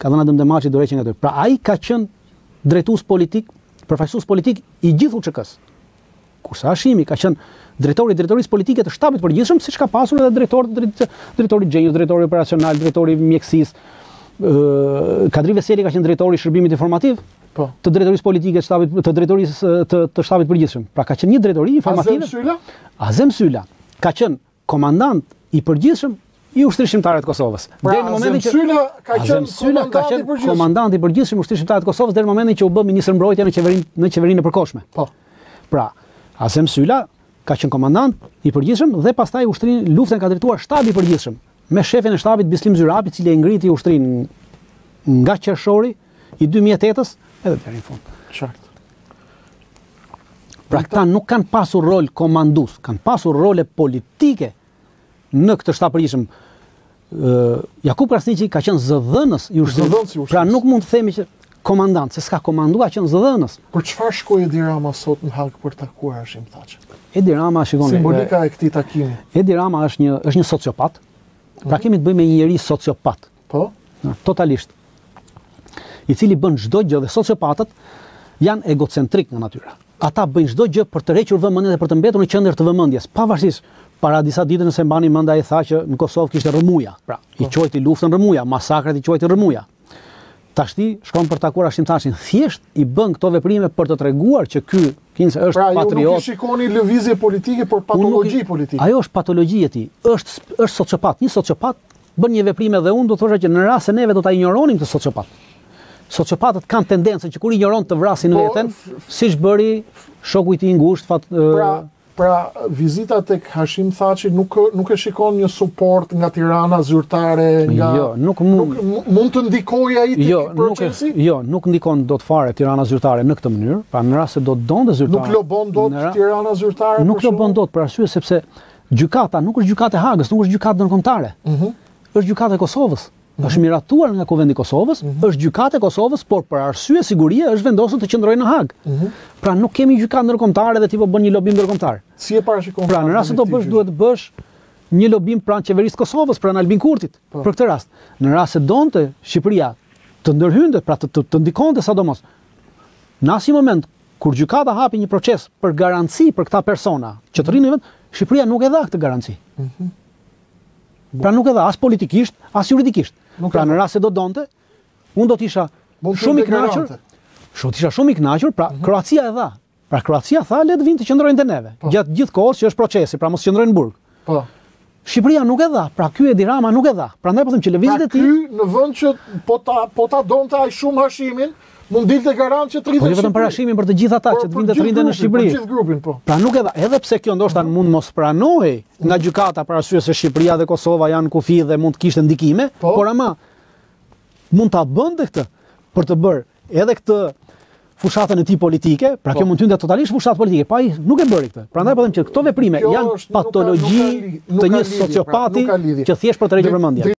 ka dhënë Adem Demaçi dorëheqjen e tyre. Pra ai ka qenë drejtues politik, përfaqësues politik i gjithë UÇK-s. Kurse Hashimi ka qenë drejtori i drejtorisë politike të shtabit të përgjithshëm, siç ka pasur edhe drejtori i Gjenjës, drejtori operacional, drejtori i mjekësisë. Kadri Veseli ka qenë drejtori i shërbimit informativ të drejtorisë politike të shtabit të drejtorisë të shtabit të përgjithshëm. Pra ka qenë një drejtori informative. Azem Sylla ka qenë komandant i përgjithshëm i ushtrisë shqiptare të Kosovës. Pra Azem Sylla ka qenë komandant i përgjithshëm i ushtrisë shqiptare të Kosovës deri në momentin që u bë ministër mbrojtje në qeverinë e përkohshme. Pra Azem Sylla ka qenë komandant i përgjithshëm dhe pastaj luftën ka drejtuar shtabi i përgjithshëm me shefin e shtabit Bislim Zyrapi, i cili e ngriti ushtrinë nga qershori i 2008-s edhe deri në fund. Qartë. Pra këta nuk kanë pasur rol komandues, kanë pasur role politike në këtë shtab përgjithshëm. Jakub Krasniqi ka qenë zëdhënës i ushtrisë. Pra nuk mund të themi që komandant, se s'ka komanduar, ka qenë zëdhënës. Për çfarë shkoi Edi Rama sot në Hag për takuar Hashim Thaçin? Edi Rama, shikoni, simbolika e këtij takimi. Edi Rama është një sociopat. Pra kemi të bëjmë me një njeri sociopat. Po? Totalisht. I cili bën çdo gjë dhe sociopatët janë egocentrik nga natyra. Ata bëjnë çdo gjë për të rrequr vëmendjen dhe për të mbetur në qendër të vëmendjes, pavarësisht para disa ditë nëse mbani mend ai tha që në Kosovë kishte rrëmuja. Pra, i quajti luftën rrëmuja, masakrat i quajti rrëmuja. Tashti shkon për takuar Hashim Thaçin, thjesht i bën këto veprime për të treguar që ky Kinse është patriot. Pra, ju nuk i shikoni lëvizje politike, por patologji politike. Ajo është patologji e tij. Është sociopat. Një sociopat bën një veprim dhe unë do thosha që në rast se neve do ta injoronim këtë sociopat. Sociopatët kanë tendencën që kur ignoron të vrasin veten, siç bëri shoku i tij i ngushtë. Pra vizita tek Hashim Thaçi nuk e shikon një suport nga Tirana zyrtare, nga nuk mund të ndikojë ai te procesi? Jo, nuk ndikon dot fare Tirana zyrtare në këtë mënyrë. Pra në rast se do të donte zyrtare. Nuk lobon dot Tirana zyrtare? Nuk lobon dot për arsye sepse gjykata nuk është gjykatë e Hagës, nuk është gjykatë ndërkombëtare. Është gjykatë e Kosovës. Është miratuar nga Kuvendi i Kosovës, është gjykatë e Kosovës, por për arsye sigurie është vendosur të qëndrojë në Hagë. Pra nuk kemi gjykatë ndërkombëtare dhe tipo bën një lobim ndërkombëtar. Si e parashikon? Pra në rast se do bësh, duhet të bësh një lobim pranë qeverisë Kosovës, pranë Albin Kurtit. Për këtë rast, në rast se donte Shqipëria të ndërhynte, pra të ndikonte sadomos, në asnjë moment kur gjykata hapi një proces për garanci për këta persona që të rrinë në vend, Shqipëria nuk e dha këtë garanci. Pra nuk e dha as politikisht, as juridikisht. Pra në rast se do donte, unë do t'isha shumë i kënaqur. Isha shumë i kënaqur, pra Kroacia e dha. Pra Kroacia tha le të vinë të qëndrojnë te neve, gjatë gjithë kohës që është procesi, pra mos qëndrojnë në burg. Po. Shqipëria nuk e dha, pra ky Edi Rama nuk e dha. Prandaj po them që lëvizjet e tij. Ky në vend që po ta donte ai shumë Hashimin, mund dilte garant që të rritet. Po vetëm për Hashimin për të gjithë ata që të vinë të rrinden në Shqipëri. Për gjithë grupin, po. Pra nuk e dha, edhe pse kjo ndoshta mund mos pranohej nga gjykata për arsye se Shqipëria dhe Kosova janë kufi dhe mund të kishte ndikime, por ama mund ta bënte këtë për të bërë edhe këtë fushatën e tij politike, pra kjo mund të hynte totalisht fushatë politike, pa ai nuk e bëri këtë. Prandaj po them që këto veprime janë patologji të një sociopati që thjesht për të rrequr vëmendjen.